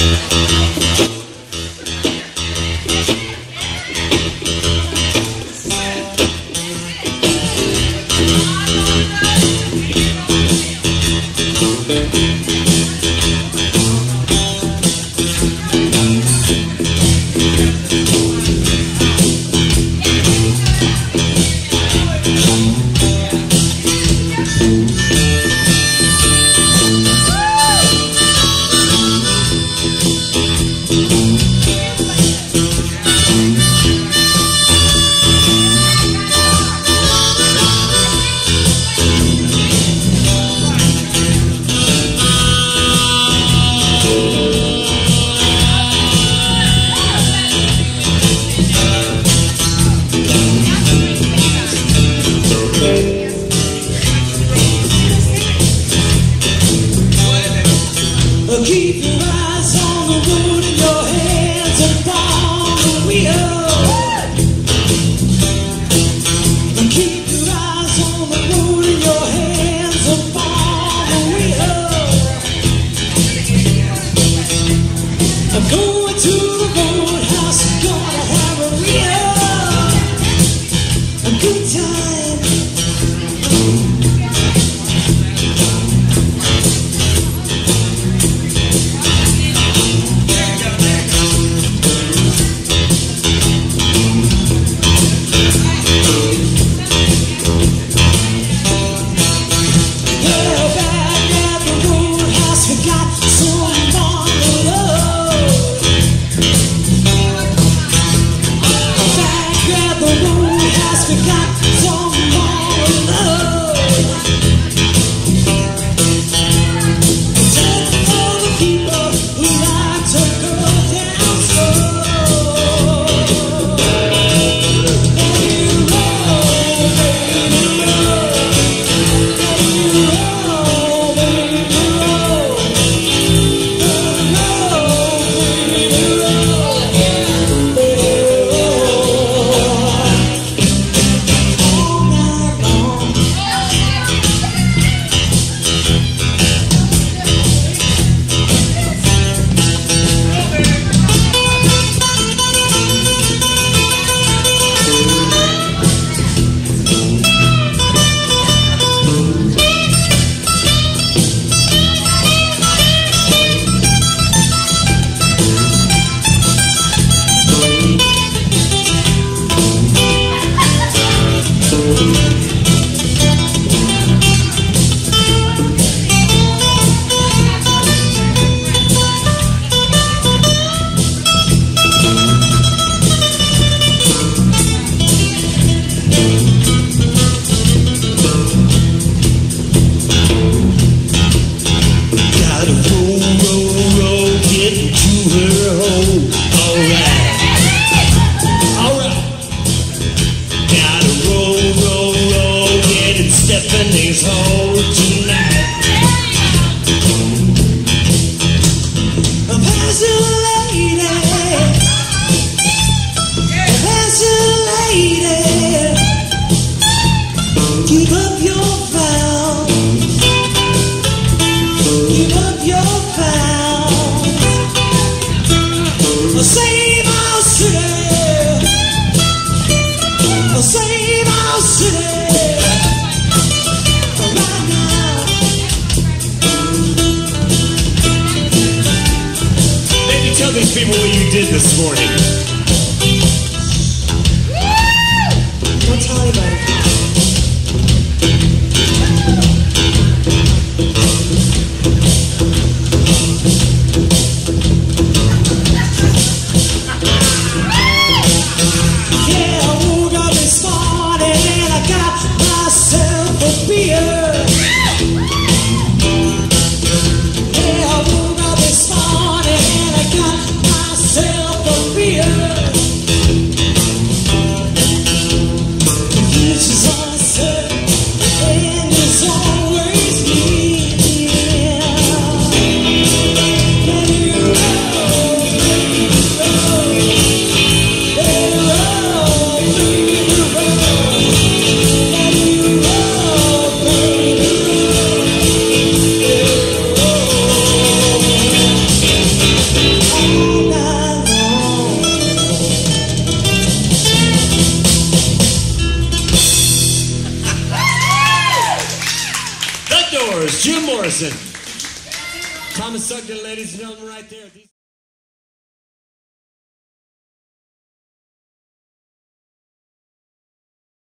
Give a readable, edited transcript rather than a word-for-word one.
Keep your eyes on the road and your hands upon the wheel. Keep your eyes on the road and your hands upon the wheel. I'm going to the roadhouse, gonna have a good time. Stephanie's home tonight. There's a lady, there's a lady. Keep up your vow, keep up your vow. Save our city, save our city. Tell these people what you did this morning. Don't tell anybody. Yeah, I woke up this morning and I got myself a beer. Yeah, I woke up this morning and I got myself a beer. yours, Jim Morrison. Thomas Sugden, ladies and gentlemen, right there.